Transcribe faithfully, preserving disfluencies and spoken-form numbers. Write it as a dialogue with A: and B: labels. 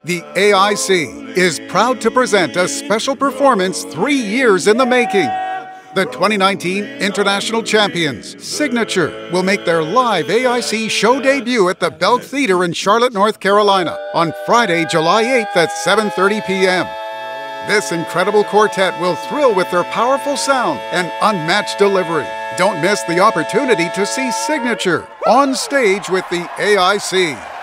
A: The A I C is proud to present a special performance three years in the making. The twenty nineteen International Champions, Signature, will make their live A I C show debut at the Belk Theater in Charlotte, North Carolina on Friday, July eighth at seven thirty p m This incredible quartet will thrill with their powerful sound and unmatched delivery. Don't miss the opportunity to see Signature on stage with the A I C.